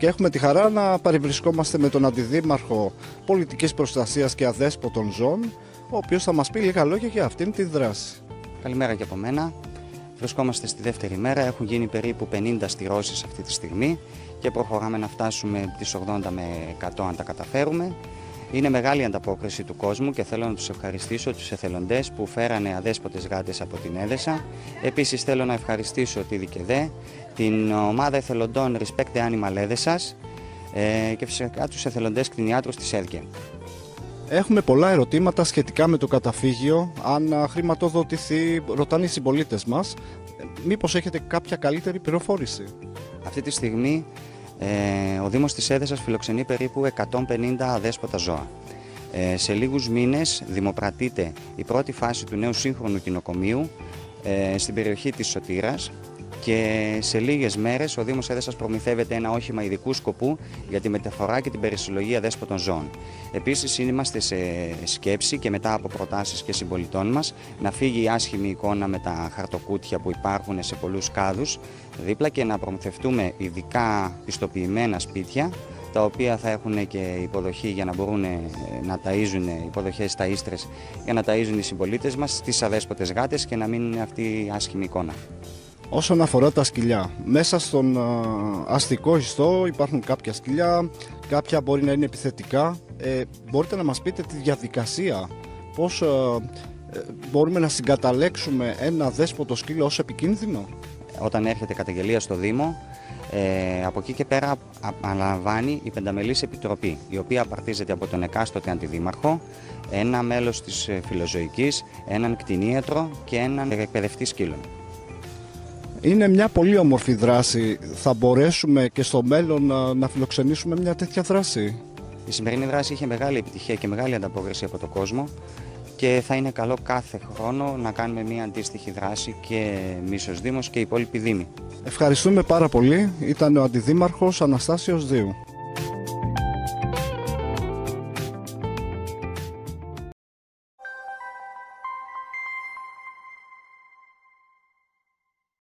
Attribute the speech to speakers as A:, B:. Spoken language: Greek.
A: Και έχουμε τη χαρά να παρευρισκόμαστε με τον Αντιδήμαρχο Πολιτικής Προστασίας και Αδέσποτων Ζώων, ο οποίος θα μας πει λίγα λόγια για αυτήν τη δράση.
B: Καλημέρα και από μένα. Βρισκόμαστε στη δεύτερη μέρα, έχουν γίνει περίπου 50 στηρώσεις αυτή τη στιγμή και προχωράμε να φτάσουμε τις 80 με 100 αν τα καταφέρουμε. Είναι μεγάλη ανταπόκριση του κόσμου και θέλω να τους ευχαριστήσω τους εθελοντές που φέρανε αδέσποτες γάτες από την Έδεσα. Επίσης θέλω να ευχαριστήσω τη ΔΚΔ, την ομάδα εθελοντών Respect the Animal Έδεσας και φυσικά τους εθελοντές κτηνιάτρους της ΕΔΚΕ.
A: Έχουμε πολλά ερωτήματα σχετικά με το καταφύγιο, αν χρηματοδοτηθεί, ρωτάνε οι συμπολίτες μας. Μήπως έχετε κάποια καλύτερη πληροφόρηση?
B: Αυτή τη στιγμή ο Δήμος της Έδεσας φιλοξενεί περίπου 150 αδέσποτα ζώα. Σε λίγους μήνες δημοπρατείται η πρώτη φάση του νέου σύγχρονου κοινοκομείου στην περιοχή της Σωτήρας και σε λίγες μέρες ο Δήμος Έδεσας προμηθεύεται ένα όχημα ειδικού σκοπού για τη μεταφορά και την περισυλλογή αδέσποτων ζώων. Επίσης είμαστε σε σκέψη και μετά από προτάσεις και συμπολιτών μας να φύγει η άσχημη εικόνα με τα χαρτοκούτια που υπάρχουν σε πολλούς κάδους δίπλα και να προμηθευτούμε ειδικά πιστοποιημένα σπίτια τα οποία θα έχουν και υποδοχή για να μπορούν να ταΐζουν, υποδοχές ταΐστρες για να ταΐζουν οι συμπολίτες μας τις αδέσποτες γάτες και να μην είναι αυτή η άσχημη εικόνα.
A: Όσον αφορά τα σκυλιά, μέσα στον αστικό ιστό υπάρχουν κάποια σκυλιά, κάποια μπορεί να είναι επιθετικά. Μπορείτε να μας πείτε τη διαδικασία, πώς μπορούμε να συγκαταλέξουμε ένα αδέσποτο σκύλο ως επικίνδυνο?
B: Όταν έρχεται καταγγελία στο Δήμο, από εκεί και πέρα αναλαμβάνει η πενταμελής επιτροπή, η οποία απαρτίζεται από τον εκάστοτε αντιδήμαρχο, ένα μέλος της φιλοζωικής, έναν κτηνίατρο και έναν εκπαιδευτή σκύλων.
A: Είναι μια πολύ όμορφη δράση. Θα μπορέσουμε και στο μέλλον να φιλοξενήσουμε μια τέτοια δράση?
B: Η σημερινή δράση είχε μεγάλη επιτυχία και μεγάλη ανταπόκριση από τον κόσμο και θα είναι καλό κάθε χρόνο να κάνουμε μια αντίστοιχη δράση και εμείς ως Δήμος και οι υπόλοιποι Δήμοι.
A: Ευχαριστούμε πάρα πολύ. Ήταν ο Αντιδήμαρχος Αναστάσιος Δίου.